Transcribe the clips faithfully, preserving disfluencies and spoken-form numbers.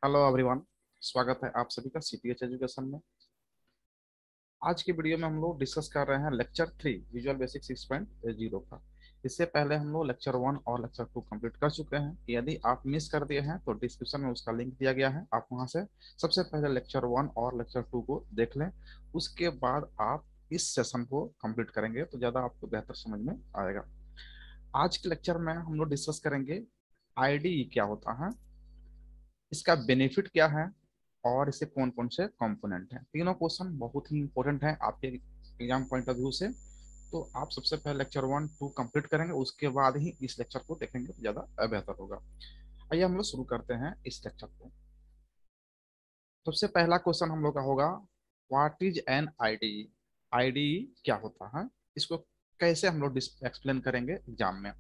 Hello everyone. स्वागत है आप सभी का सीटीएच एजुकेशन में। आज की वीडियो में हम लोग डिस्कस कर रहे हैं lecture three visual basic six point zero का। इससे पहले हम लोग लेक्चर वन और लेक्चर टू कंप्लीट कर चुके हैं। यदि आप मिस कर दिए हैं तो डिस्क्रिप्शन में उसका लिंक दिया गया है, आप वहां से सबसे पहले लेक्चर वन और लेक्चर टू को देख लें। उसके बाद आप इस सेशन को कंप्लीट करेंगे तो ज़्यादा आपको बेहतर समझ में आएगा। आज के लेक्चर में हम लोग डिस्कस करेंगे आईडी क्या होता है, इसका बेनिफिट क्या है और इससे कौन कौन से कंपोनेंट हैं। तीनों क्वेश्चन बहुत ही इंपॉर्टेंट है आपके एग्जाम पॉइंट ऑफ व्यू से। तो आप सबसे पहले लेक्चर वन टू कंप्लीट करेंगे, उसके बाद ही इस लेक्चर को देखेंगे तो ज्यादा बेहतर होगा। आइए हम लोग शुरू करते हैं इस लेक्चर को। सबसे पहला क्वेश्चन हम लोग का होगा, what is an ID. ID क्या होता है, इसको कैसे हम लोग एक्सप्लेन करेंगे एग्जाम में।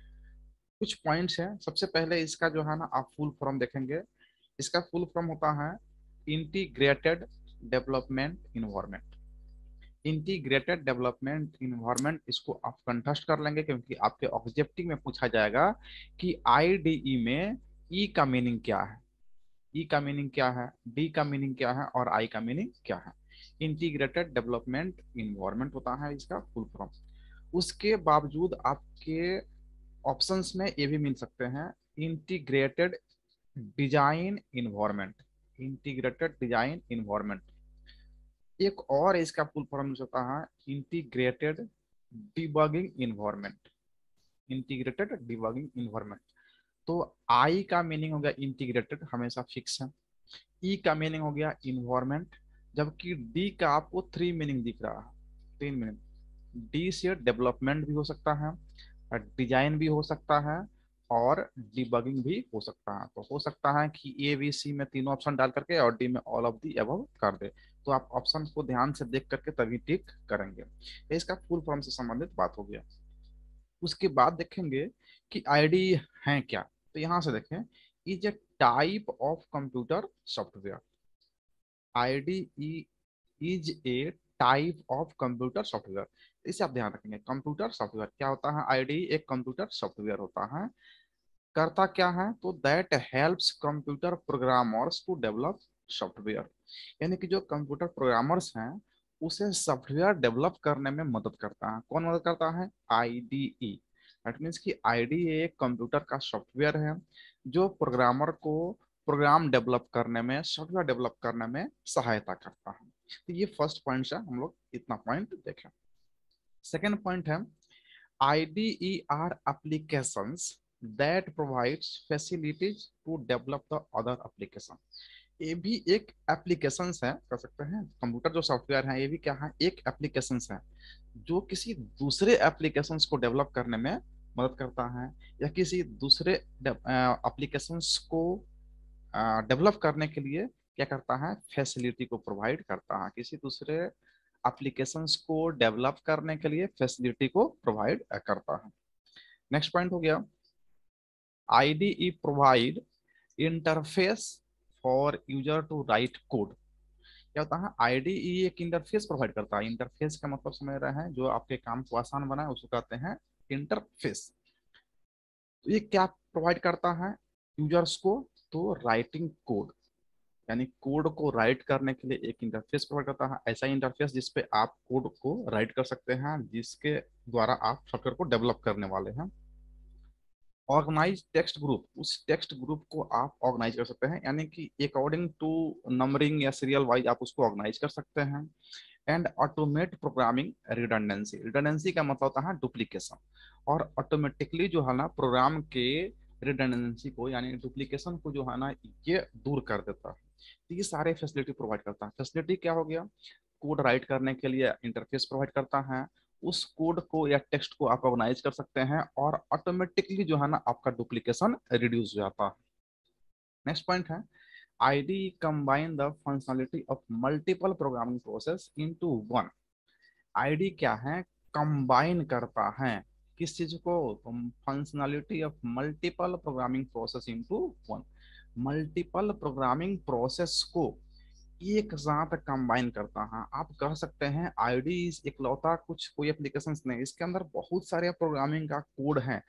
कुछ पॉइंट्स हैं। सबसे पहले इसका जो है ना आप फुल फॉर्म देखेंगे। इसका फुल फॉर्म होता है integrated development environment. Integrated development environment, इसको आप कंठस्थ कर लेंगे क्योंकि आपके ऑब्जेक्टिव में पूछा जाएगा कि आईडीई में ई का मीनिंग क्या है, ई का मीनिंग क्या है, डी का मीनिंग क्या है और आई का मीनिंग क्या है। इंटीग्रेटेड डेवलपमेंट इन्वायरमेंट होता है इसका फुल फॉर्म। उसके बावजूद आपके ऑप्शंस में ये भी मिल सकते हैं, integrated design environment. Integrated design environment एक और इसका फुल फॉर्म होता है integrated debugging environment. Integrated debugging environment. तो आई का मीनिंग हो गया इंटीग्रेटेड, हमेशा फिक्स है। ई का मीनिंग हो गया इन्वायरमेंट, जबकि डी का आपको थ्री मीनिंग दिख रहा है, तीन मीनिंग। डी से डेवलपमेंट भी हो सकता है, डिजाइन भी हो सकता है और डिबगिंग भी हो सकता है। तो हो सकता है कि ए बी सी में तीनों ऑप्शन डाल करके और डी में ऑल ऑफ दी अबव कर दे। तो आप ऑप्शन को ध्यान से देख करके तभी टिक करेंगे। ये इसका फुल फॉर्म से संबंधित बात हो गया। उसके बाद देखेंगे कि आईडी है क्या। तो यहां से देखें, is a type of computer software. ID is a type of computer software. इसे आप ध्यान रखेंगे, कंप्यूटर सॉफ्टवेयर क्या होता है। आईडी एक कंप्यूटर सॉफ्टवेयर होता है। करता क्या है, तो that helps computer programmers to develop software. यानी कि जो कंप्यूटर प्रोग्रामर्स हैं उसे सॉफ्टवेयर डेवलप करने में मदद करता है। कौन मदद करता है, आईडीई। दैट मीन्स कि आईडी एक कंप्यूटर का सॉफ्टवेयर है जो प्रोग्रामर को प्रोग्राम डेवलप करने में, सॉफ्टवेयर डेवलप करने में सहायता करता है। तो ये फर्स्ट पॉइंट है, हम लोग इतना पॉइंट देखें। सेकेंड पॉइंट है, I D E are applications that provides facilities to develop the other application। ये भी एक एप्लीकेशंस है, कर सकते हैं। कंप्यूटर जो सॉफ्टवेयर है ये भी क्या है, एक एप्लीकेशंस है जो किसी दूसरे एप्लीकेशंस को डेवलप करने में मदद करता है, या किसी दूसरे एप्लीकेशंस को डेवलप करने के लिए क्या करता है, फैसिलिटी को प्रोवाइड करता है। किसी दूसरे एप्लीकेशंस को डेवलप करने के लिए फैसिलिटी को प्रोवाइड करता है। नेक्स्ट पॉइंट हो गया, IDE provide interface for user to write code. क्या होता है, आईडीई एक इंटरफेस प्रोवाइड करता है। इंटरफेस का मतलब समझ रहे हैं, जो आपके काम को आसान बनाए उसको कहते हैं इंटरफेस। तो ये क्या प्रोवाइड करता है यूजर्स को, तो राइटिंग कोड, यानी कोड को राइट करने के लिए एक इंटरफेस प्रोवाइड करता है। ऐसा इंटरफेस जिसपे आप कोड को राइट कर सकते हैं, जिसके द्वारा आप सॉफ्टवेयर को डेवलप करने वाले हैं। ऑर्गेनाइज टेक्स्ट ग्रुप, उस टेक्स्ट ग्रुप को आप ऑर्गेनाइज कर सकते हैं, यानी कि अकॉर्डिंग टू नंबरिंग या सीरियल वाइज आप उसको ऑर्गेनाइज कर सकते हैं। And automate programming redundancy. Redundancy का मतलब होता है डुप्लीकेशन, और ऑटोमेटिकली जो है ना प्रोग्राम के रिडंडेंसी को, यानी डुप्लीकेशन को जो है ना ये दूर कर देता है। तो ये सारे फैसिलिटी प्रोवाइड करता है। फैसिलिटी क्या हो गया, कोड राइट करने के लिए इंटरफेस प्रोवाइड करता है, उस कोड को या टेक्स्ट को आप ऑर्गेनाइज कर सकते हैं और ऑटोमेटिकली जो है ना आपका डुप्लीकेशन रिड्यूस हो जाता है। नेक्स्ट पॉइंट है, I D E combine the functionality of multiple programming process into one। I D E क्या है, कंबाइन करता है किस चीज को, functionality of multiple programming process into one. Multiple programming process को एक साथ कंबाइन करता है। आप कह सकते हैं आईडी इकलौता कुछ कोई एप्लीकेशंस नहीं, इसके अंदर बहुत सारे प्रोग्रामिंग का कोड है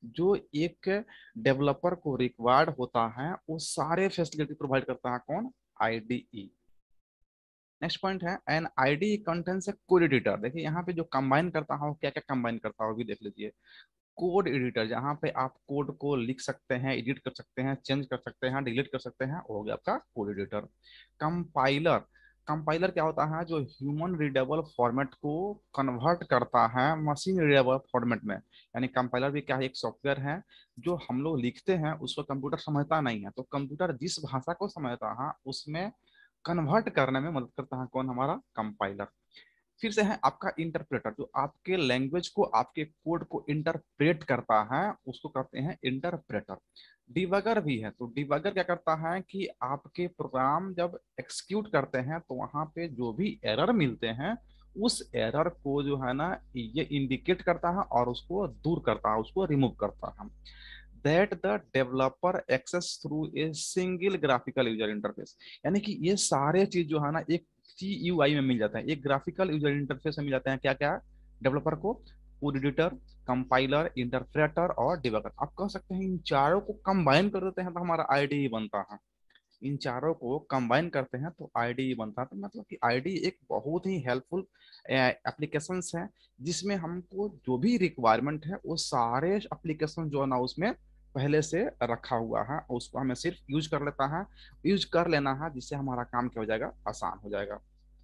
जो एक डेवलपर को रिक्वायर्ड होता है वो सारे फैसिलिटी प्रोवाइड करता है कौन, आईडीई। नेक्स्ट पॉइंट है an ID contents a code editor. देखिए यहाँ पे जो कंबाइन करता है वो क्या क्या कंबाइन करता है वो भी देख लीजिए। कोड एडिटर, जहाँ पे आप कोड को लिख सकते हैं, एडिट कर सकते हैं, चेंज कर सकते हैं, डिलीट कर सकते हैं, वो हो गया आपका कोड एडिटर। कंपाइलर, कंपाइलर क्या होता है, जो ह्यूमन रीडेबल फॉर्मेट को कन्वर्ट करता है मशीन रीडेबल फॉर्मेट में। यानी कंपाइलर भी क्या है, एक सॉफ्टवेयर है जो हम लोग लिखते हैं उसको कंप्यूटर समझता नहीं है, तो कंप्यूटर जिस भाषा को समझता है उसमें कन्वर्ट करने में मदद करता है कौन, हमारा कंपाइलर। फिर से है आपका इंटरप्रेटर, जो आपके लैंग्वेज को, आपके कोड को इंटरप्रेट करता है, उसको कहते हैं इंटरप्रेटर। डिबगर भी है, तो डिबगर क्या करता है कि आपके प्रोग्राम जब एक्सिक्यूट करते हैं तो वहां पे जो भी एरर मिलते हैं उस एरर को जो है ना ये इंडिकेट करता है और उसको दूर करता है, उसको रिमूव करता है। That the developer access through a single graphical user interface. यानी कि ये सारे चीज जो है ना एक सी यू आई में मिल जाता है, एक ग्राफिकल यूजर इंटरफेस में मिल जाते हैं। क्या क्या डेवलपर को, कोड एडिटर, कंपाइलर, इंटरप्रेटर और डिबगर। आप कह सकते हैं इन चारों को कंबाइन कर देते हैं तो हमारा आईडी बनता है। इन चारों को कंबाइन करते हैं तो आईडी बनता है। तो मतलब कि आईडी एक बहुत ही हेल्पफुल एप्लीकेशंस है जिसमें हमको जो भी रिक्वायरमेंट है वो सारे एप्लीकेशन जो है ना उसमें पहले से रखा हुआ है, उसको हमें सिर्फ यूज कर लेता है, यूज कर लेना है, जिससे हमारा काम क्या हो जाएगा, आसान हो जाएगा।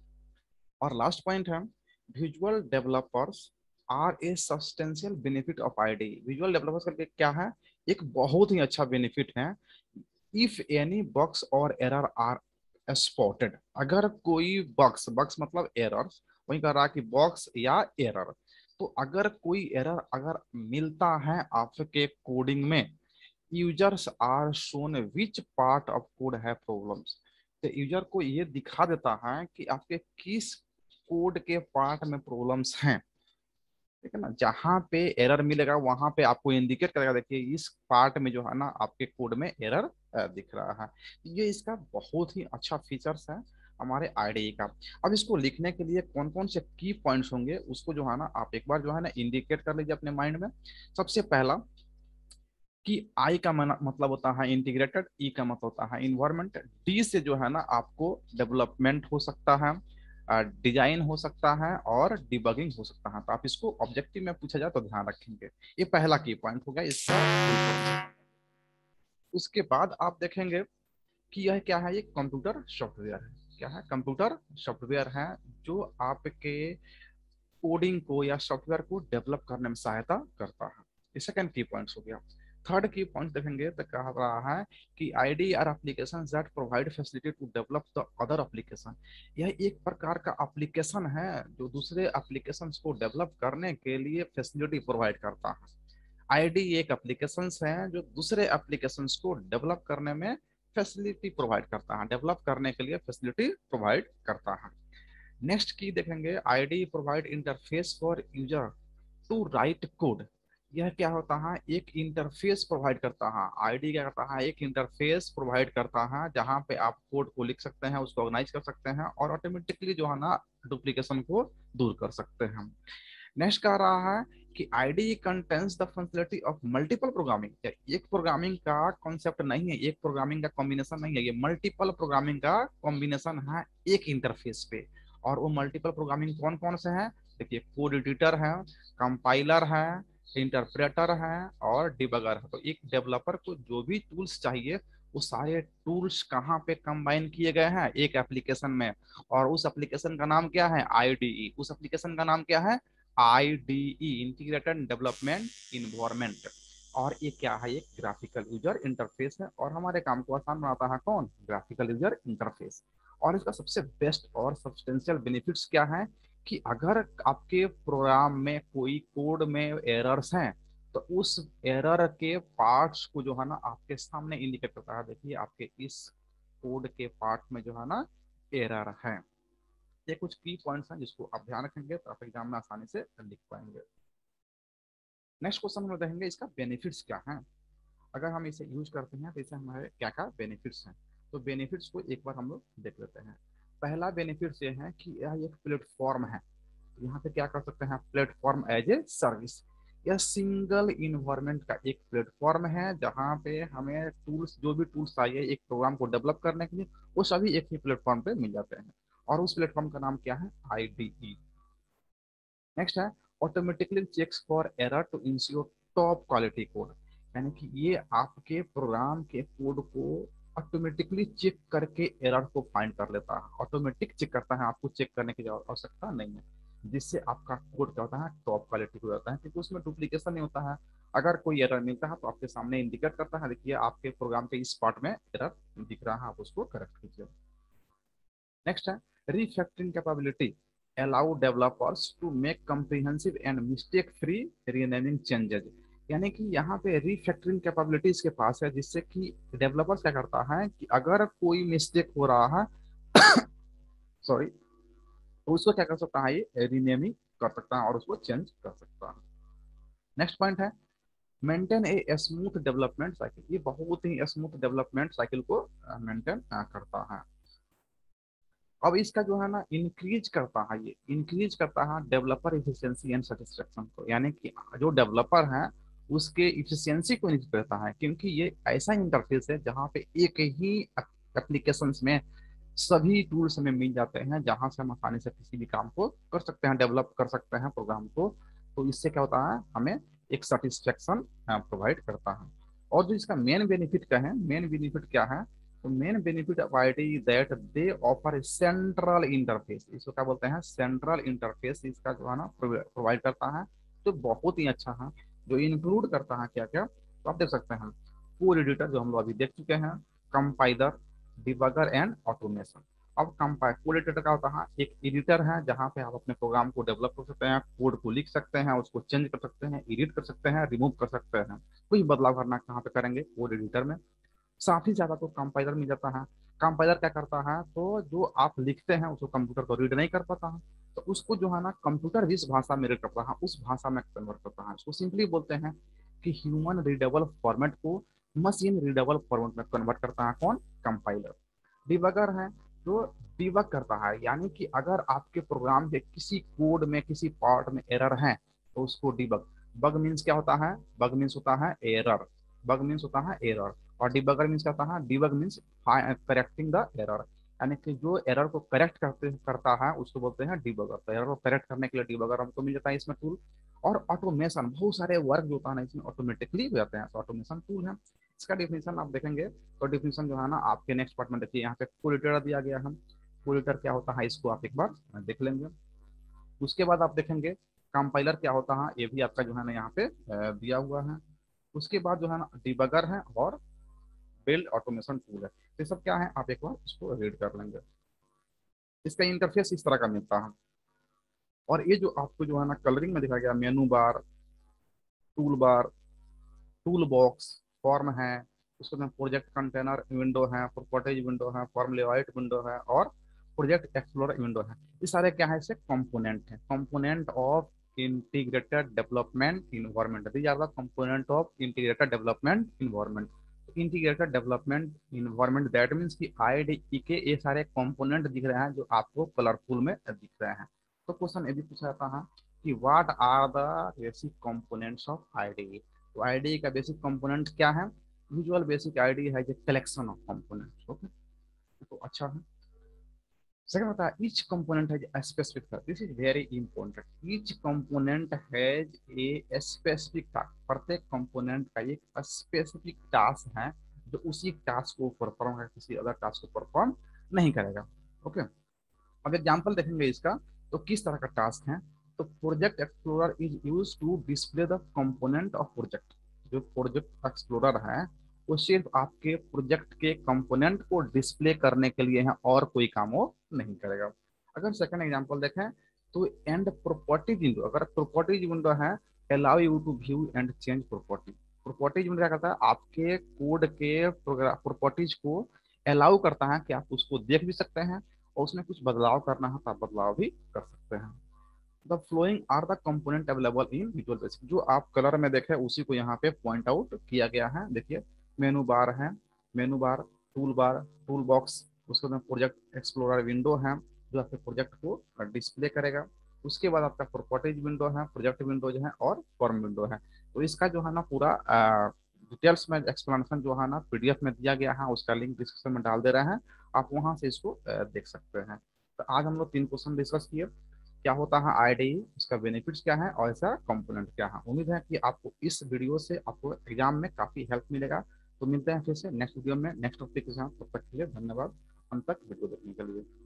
और लास्ट पॉइंट है visual developers are a substantial benefit of ID. Visual developers करके क्या है, एक बहुत ही अच्छा बेनिफिट है। इफ एनी बग्स और एरर आर स्पॉटेड, अगर कोई बग्स, बग्स मतलब एरर्स, वही कह रहा कि बग्स या एरर, तो अगर कोई एरर अगर मिलता है आपके कोडिंग में, users are shown which part of code है प्रॉब्लम्स। तो यूजर को ये दिखा देता है कि आपके किस कोड के पार्ट में प्रॉब्लम्स हैं, ठीक है ना। जहाँ पे एरर मिलेगा वहां पे आपको इंडिकेट करेगा, देखिए इस पार्ट में जो है ना आपके कोड में एरर दिख रहा है। ये इसका बहुत ही अच्छा फीचर्स है हमारे आईडीई का। अब इसको लिखने के लिए कौन कौन से की पॉइंट्स होंगे उसको जो है ना आप एक बार जो है ना इंडिकेट कर लीजिए अपने माइंड में। सबसे पहला कि आई का मतलब होता है इंटीग्रेटेड, ई का मतलब होता है इन्वायरमेंट, डी से जो है ना आपको डेवलपमेंट हो सकता है, डिजाइन हो सकता है और डिबगिंग हो सकता है। तो आप इसको ऑब्जेक्टिव में पूछा जाए तो ध्यान रखेंगे। ये पहला की पॉइंट हो गया इसका। उसके बाद आप देखेंगे कि यह क्या है, ये कंप्यूटर सॉफ्टवेयर है। क्या है, कंप्यूटर सॉफ्टवेयर है जो आपके कोडिंग को या सॉफ्टवेयर को डेवलप करने में सहायता करता है। ये सेकंड की पॉइंट्स हो गया। थर्ड की पॉइंट देखेंगे तो कहा रहा है कि ID are application that provide facility to develop the other application. यह एक प्रकार का एप्लीकेशन है जो दूसरे एप्लीकेशन को डेवलप करने के लिए फैसिलिटी प्रोवाइड करता है। आईडी एक एप्लीकेशन है जो दूसरे एप्लीकेशन को डेवलप करने में फैसिलिटी प्रोवाइड करता है, डेवलप करने के लिए फैसिलिटी प्रोवाइड करता है। नेक्स्ट की देखेंगे, ID provide interface for user to write code. यह क्या होता है, एक इंटरफेस प्रोवाइड करता है। आईडी क्या करता है, एक इंटरफेस प्रोवाइड करता है जहां पे आप कोड को लिख सकते हैं, उसको ऑर्गेनाइज कर सकते हैं और ऑटोमेटिकली जो है ना डुप्लीकेशन को दूर कर सकते हैं। नेक्स्ट कह रहा है कि ID contains the functionality of multiple programming. एक प्रोग्रामिंग का कॉन्सेप्ट नहीं है, एक प्रोग्रामिंग का कॉम्बिनेशन नहीं है, ये मल्टीपल प्रोग्रामिंग का कॉम्बिनेशन है एक इंटरफेस पे। और वो मल्टीपल प्रोग्रामिंग कौन कौन से हैं, देखिए कोड एडिटर है, कंपाइलर है, इंटरप्रेटर है और डिबगर है। तो एक डेवलपर को जो भी टूल्स चाहिए वो सारे टूल्स कहाँ पे कंबाइन किए गए हैं, एक एप्लीकेशन में। और उस एप्लीकेशन का नाम क्या है, आईडीई। उस एप्लीकेशन का नाम क्या है, आईडीई, इंटीग्रेटेड डेवलपमेंट इन्वायरमेंट। और ये क्या है, एक ग्राफिकल यूजर इंटरफेस है और हमारे काम को आसान बनाता है कौन, ग्राफिकल यूजर इंटरफेस। और इसका सबसे बेस्ट और सब्सटेंशियल बेनिफिट्स क्या है कि अगर आपके प्रोग्राम में कोई कोड में एरर्स हैं तो उस एरर के पार्ट्स को जो है ना आपके सामने इंडिकेट करता है, देखिए आपके इस कोड के पार्ट में जो है ना एरर है। ये कुछ की पॉइंट्स हैं जिसको आप ध्यान रखेंगे तो आप एग्जाम में आसानी से लिख पाएंगे। नेक्स्ट क्वेश्चन में देखेंगे इसका बेनिफिट्स क्या है। अगर हम इसे यूज करते हैं तो इसे हमारे क्या क्या बेनिफिट्स हैं। तो बेनिफिट्स को एक बार हम लोग देख लेते हैं। पहला बेनिफिट्स ये है कि यह एक प्लेटफॉर्म है। यहाँ पे क्या कर सकते हैं, प्लेटफॉर्म एज ए सर्विस। यह सिंगल इन्वायरमेंट का एक प्लेटफॉर्म है जहाँ पे हमें टूल्स, जो भी टूल्स चाहिए एक प्रोग्राम को डेवलप करने के लिए, वो सभी एक ही प्लेटफॉर्म पे मिल जाते हैं। और उस प्लेटफॉर्म का नाम क्या है? आईडीई। नेक्स्ट है automatically checks for error to ensure top quality code. यानी कि ये आपके प्रोग्राम के कोड को ऑटोमेटिकली चेक करके एरर को फाइंड कर लेता है। ऑटोमेटिक चेक करता है, आपको चेक करने की आवश्यकता नहीं है, जिससे आपका कोड क्या होता है? टॉप क्वालिटी हो जाता है, क्योंकि उसमें डुप्लीकेशन नहीं होता है। अगर कोई एरर मिलता है तो आपके सामने इंडिकेट करता है, देखिए आपके प्रोग्राम के इस पार्ट में एरर दिख रहा है, आप उसको करेक्ट कीजिए। नेक्स्ट है refactoring capability allow developers to make comprehensive and mistake free renaming changes। यानी कि यहाँ पे refactoring capability इसके पास है, जिससे कि डेवलपर्स क्या करता है कि अगर कोई मिस्टेक हो रहा है सॉरी, तो उसको क्या कर सकता है? ये रीनेमिंग कर सकता है और उसको चेंज कर सकता है। नेक्स्ट पॉइंट है maintain a smooth development cycle. ये बहुत ही स्मूथ डेवलपमेंट साइकिल को मेंटेन करता है। अब इसका जो है ना इंक्रीज करता है, ये इंक्रीज करता है डेवलपर इफिशियंसी एंड सेटिस्फेक्शन को। यानी कि जो डेवलपर है उसके इफिशियंसी को इंक्रीज करता है, क्योंकि ये ऐसा इंटरफेस है जहाँ पे एक ही एप्लीकेशंस में सभी टूल्स हमें मिल जाते हैं, जहाँ से हम आसानी से किसी भी काम को कर सकते हैं, डेवलप कर सकते हैं प्रोग्राम को। तो इससे क्या होता है? हमें एक सेटिस्फेक्शन प्रोवाइड करता है। और जो इसका मेन बेनिफिट क्या है? मेन बेनिफिट क्या है? तो main benefit of ID that they offer central interface. इसको क्या बोलते हैं? सेंट्रल इंटरफेस इसका जो है ना प्रोवाइड करता है, तो बहुत ही अच्छा है। जो इंक्लूड करता है क्या क्या, तो आप देख सकते हैं कोड एडिटर जो हम लोग अभी देख चुके हैं, कंपाइलर, डिबगर एंड ऑटोमेशन। अब कंपाइल कोड एडिटर का होता है एक एडिटर है जहाँ पे आप अपने प्रोग्राम को डेवलप कर सकते हैं, कोड को लिख सकते हैं, उसको चेंज कर सकते हैं, एडिट कर सकते हैं, रिमूव कर सकते हैं। कोई बदलाव करना कहाँ पे करेंगे? कोड एडिटर में। साथ ही ज्यादा तो कंपाइलर मिल जाता है। कंपाइलर क्या करता है? तो जो आप लिखते हैं उसको कंप्यूटर को रीड नहीं कर पाता है, तो उसको जो है ना कंप्यूटर जिस भाषा में रीड करता है उस भाषा में कन्वर्ट करता है। उसको सिंपली बोलते हैं कि ह्यूमन रीडेबल फॉर्मेट को मशीन रीडेबल फॉर्मेट में कन्वर्ट करता है कौन? कंपाइलर। डिबगर है जो डिबग करता है, यानी कि अगर आपके प्रोग्राम के किसी कोड में किसी पार्ट में एरर है तो उसको डिबग। बग मीन्स क्या होता है? बग मीन्स होता है एरर। बग मीन्स होता है एरर। और डिबगर मीन्स क्या होता है? Debug means correcting the error. यानी कि जो एरर को करेक्ट करते करता है उसको बोलते हैं डिबगर। तो एरर को करेक्ट करने के लिए डिबगर हमको मिल जाता है इसमें टूल। और ऑटोमेशन, बहुत सारे वर्क जो होता है ना इसमें ऑटोमेटिकली हो जाते हैं, तो ऑटोमेशन टूल है। इसका डिफिनेशन आप देखेंगे तो डिफिनेशन जो है ना आपके नेक्स्ट पार्ट में देखिए, यहाँ पे कोलिटर दिया गया है। कोलिटर क्या होता है इसको आप एक बार देख लेंगे। उसके बाद आप देखेंगे कंपाइलर क्या होता है, ये भी आपका जो है ना यहाँ पे अ, दिया हुआ है। उसके बाद जो है ना डिबगर है और बिल्ड ऑटोमेशन टूल है। ये सब क्या है आप एक बार इसको रीड कर लेंगे। इसका इंटरफेस इस तरह का मिलता है। और ये जो आपको जो है ना कलरिंग में दिखाया गया, menu bar, tool bar, tool box, form है, उसके बाद प्रोजेक्ट कंटेनर विंडो है, प्रॉपर्टीज विंडो है, फॉर्म लेआउट विंडो है और प्रोजेक्ट एक्सप्लोरर विंडो है। ये सारे क्या है? इसे कंपोनेंट है, component of integrated development environment. These are the component of integrated development environment. Integrated development environment that means कि आईडीई के ये सारे कंपोनेंट दिख रहे हैं जो आपको कलरफुल में दिख रहे हैं। तो क्वेश्चन ये भी पूछा जाता है कि what are the basic components of IDE. तो आईडी का बेसिक कंपोनेंट क्या है? विजुअल बेसिक आईडी है जो कलेक्शन ऑफ कंपोनेंट्स। ओके, तो अच्छा है। सेकंड होता है ईच कंपोनेंट है specific task. This is very important. Each component has a specific task. प्रत्येक कंपोनेंट का एक स्पेसिफिक टास्क है जो उसी टास्क को परफॉर्म करेगा, किसी अदर टास्क को परफॉर्म नहीं करेगा। ओके, अब एग्जांपल देखेंगे इसका, तो किस तरह का टास्क है। तो project explorer is use to display the component of project. जो प्रोजेक्ट एक्सप्लोरर है वो सिर्फ आपके प्रोजेक्ट के कंपोनेंट को डिस्प्ले करने के लिए है और कोई काम वो नहीं करेगा। अगर सेकंड एग्जांपल देखें तो एंड प्रॉपर्टीज विंडो, अगर प्रॉपर्टीज विंडो है allow you to view and change property. Properties window क्या करता है? आपके कोड के प्रॉपर्टीज को अलाउ करता है कि आप उसको देख भी सकते हैं और उसमें कुछ बदलाव करना है तो आप बदलाव भी कर सकते हैं। The following are the component available in visual basic. जो आप कलर में देखे उसी को यहाँ पे पॉइंट आउट किया गया है। देखिए मेनू बार है, menu bar, tool bar, tool box, उसके बाद प्रोजेक्ट एक्सप्लोरर विंडो है जो आपके प्रोजेक्ट को डिस्प्ले करेगा। उसके बाद आपका प्रॉपर्टीज विंडो है, प्रोजेक्ट विंडोज है और फॉर्म विंडो है। तो इसका जो है ना पूरा डिटेल्स में एक्सप्लेनेशन जो है ना पीडीएफ में दिया गया है, उसका लिंक डिस्क्रिप्शन में डाल दे रहे हैं, आप वहां से इसको अ, देख सकते हैं। तो आज हम लोग तीन क्वेश्चन डिस्कस किए, क्या होता है आईडी, उसका बेनिफिट्स क्या है और इसका कंपोनेंट क्या है। उम्मीद है कि आपको इस वीडियो से आपको एग्जाम में काफी हेल्प मिलेगा। तो मिलते हैं फिर से नेक्स्ट वीडियो में नेक्स्ट टॉपिक के साथ, तब तक के लिए धन्यवाद अंत तक वीडियो देखने के लिए।